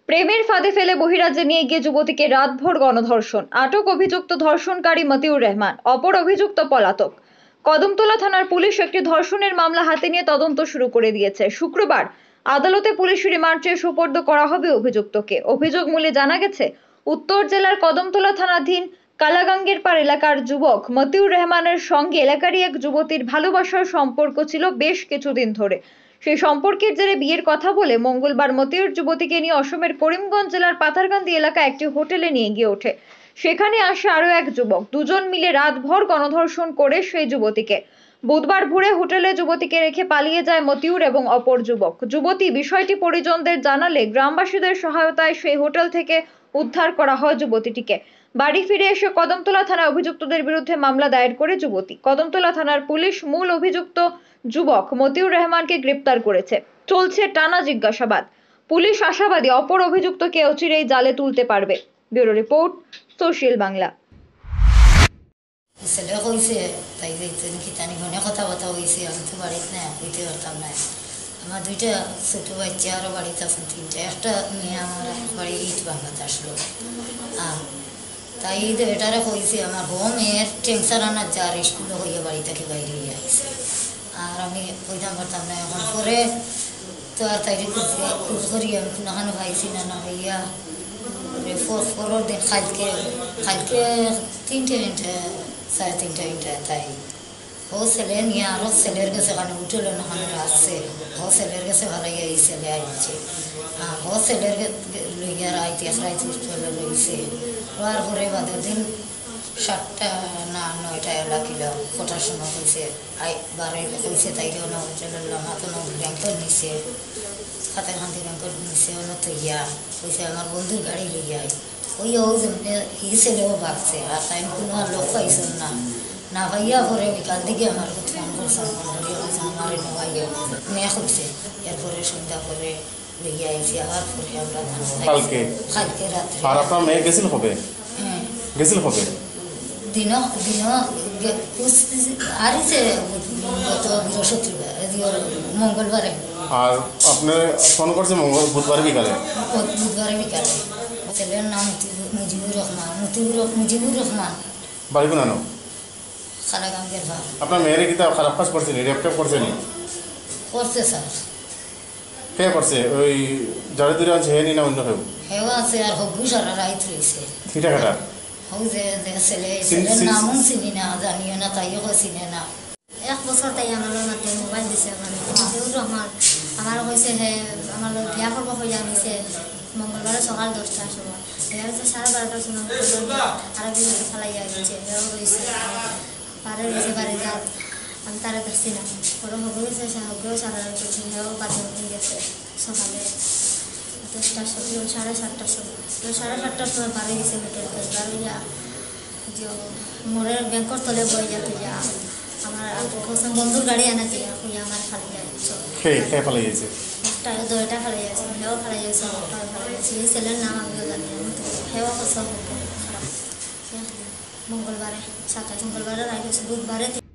প্রেমের ফাঁদে ফেলে বহিরাজ্যে নিয়ে গিয়ে যুবতীকে রাতভর গণধর্ষণ, আটক অভিযুক্ত ধর্ষণকারী মতিউর রহমান, অপর অভিযুক্ত পলাতক। কদমতলা থানার পুলিশ একটি ধর্ষণের মামলা হাতে নিয়ে তদন্ত শুরু করে দিয়েছে। শুক্রবার আদালতে পুলিশ রিমান্ড চেয়ে সোপর্দ করা হবে অভিযুক্তকে। অভিযোগ মূলে জানা গেছে, উত্তর জেলার কদমতলা থানাধীন কালাগাঙ্গের পাড় এলাকার যুবক মতিউর রহমানের সঙ্গে এলাকারই এক যুবতীর ভালোবাসার সম্পর্ক ছিল বেশ কিছুদিন ধরে। সেই সম্পর্কের জেরে বিয়ের কথা বলে মঙ্গলবার মতিউর যুবতীকে নিয়ে অসমের করিমগঞ্জ জেলার পাথারকান্দি এলাকায় একটি হোটেলে নিয়ে গিয়ে ওঠে। সেখানে আসে আরও এক যুবক। দুজন মিলে রাতভর গণধর্ষণ করে সেই যুবতীকে। বুধবার ভোরে হোটেলে যুবতীকে রেখে পালিয়ে যায় মতিউর এবং অপর যুবক। যুবতী বিষয়টি পরিজনদের জানালে গ্রামবাসীদের সহায়তায় সেই হোটেল থেকে উদ্ধার করা হয় যুবতীটিকে। বাড়ি ফিরে এসে কদমতলা থানায় অভিযুক্তদের বিরুদ্ধে মামলা দায়ের করে যুবতী। কদমতলা থানার পুলিশ মূল অভিযুক্ত যুবক মতিউর রহমানকে গ্রেপ্তার করেছে। চলছে টানা জিজ্ঞাসাবাদ। পুলিশ আশাবাদী অপর অভিযুক্তকে অচিরেই জালে তুলতে পারবে। Bureau report, social Bangla. ছেলে কইছে তাই কি জানি মনে কথাবার্তা হয়েছে, আমি তো বাড়িতে না হইতে পারতাম না। আমার দুইটা ছোটো বাচ্চা আরও বাড়িতে আছেন তিনটা, একটা মেয়ে আমার বাড়ি ইট বাংলাতে আসলো। তাই এটারে কইছে আমার মেয়ের টেনশন আনার যার স্কুলে হইয়া বাড়ি থেকে বাইরে হয়ে আইছে, আর আমি কইতাম পারতাম না। এখন পরে তো আর তাই খোঁজ করি আমি কোনোখানে পাইছি না না হইয়া পরের দিন খালকে তিনটে সাড়ে তিনটা তাই ও ছেলে নিয়ে আরও ছেলের কাছে কানে উঠলো না আসছে। ও ছেলের কাছে ভালো গিয়ে এই ছেলে আইছে, ও ছেলের লইয়া রাইতে চলে লইছে। হওয়ার পরে বাদের দিন 7টা না 9টা লাগিল কটার সময় হয়েছে বারে হয়েছে তাই হোটেলের মাথা ব্যাংকর নিছে, হাতের খান্তি ব্যাংকর নিছে অন্য ইয়া হয়েছে আমার বন্ধুর গাড়ি লইয়া ওই ও হি ছেলেও ভাবছে। আর তাই কোনো আর লোক পাইছেন না ভাইয়া পরে বিকাল দিকে আমার ফোন করছেন, আমার ভাইয়া মেয়ে খুঁজছে। এরপরে সন্ধ্যা করে লইয়া আইসি। আবার পরে আমরা কালকে রাত্রে আর আপনার মেয়ে গেছিল হবে গেছিল হবে দিন আরিছে গত বৃহস্পতিবার মঙ্গলবারে। আর আপনি ফোন করছে বুধবারে বিকালে ছেলের নাম মুজিবুর রহমান। বাড়ি কোন খালাগাঙ্গের ভাব। আপনার মেয়ের কি খারাপ কাজ করছে নি, রেপ করছে নি? করছে স্যার। কে করছে? ওই যারা দূরে আছে হে নি না অন্য কেউ? হেও আছে আর হবু সারা রাইত রয়েছে। ঠিকঠাক এটা হও যে ছেলের নামও চিনি না, জানিও না, তাইও চিনে না। 1 বছর তাই আমার মাত্র মোবাইল দিছে মুজিবুর রহমান। আমার হয়েছে হে আমার বিয়া করবো হয়ে আনিছে মঙ্গলবারে সকাল 10টার সময়। বিয়া হয়েছে 12:30টার সময় আরো বিয়ে ফেলাইয়া গেছে। হেও রয়েছে পারে রয়েছে বাড়ি যা আমি তারা দেখছি না। ওরা হবু হয়েছে হবুও সারা রাত করছি। হেও বাথরুম হয়ে গেছে সকালে 10টার সময় 7:30টার সময়। 7:30টার সময় বাড়ি গেছে হোটেল থেকে বাড়িয়া যে মোড়ের ব্যাংকর তলে বই যাতে যা আমার বন্ধুর গাড়ি আনা যে আমার খালি যাচ্ছে একটা 2টা খালি যাচ্ছে, হেও খালি যাচ্ছে, ওটাও খালি যাচ্ছে। এই ছেলের নাম আমিও জানি না, হেও খারাপ মঙ্গলবারে 27 মঙ্গলবারে রাইট হচ্ছে বুধবারে।